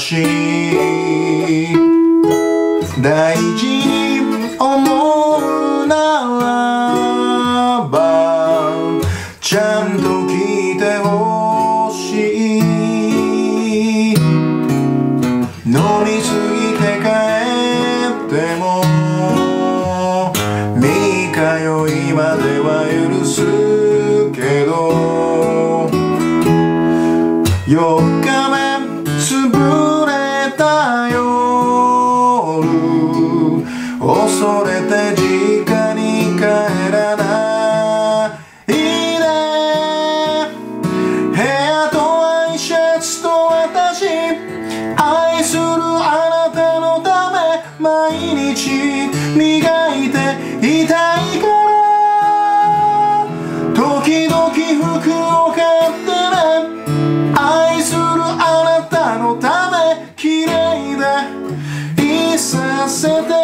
し大事に思うならばちゃんと聞いてほしい。飲みすぎて帰っても三日酔いまでは許すけど4日目潰れた夜恐れて実家に帰らないで部屋とワイシャツと私愛するあなたのため毎日磨いていたいから時々服を買ってね愛するあなたのため綺麗でいさせて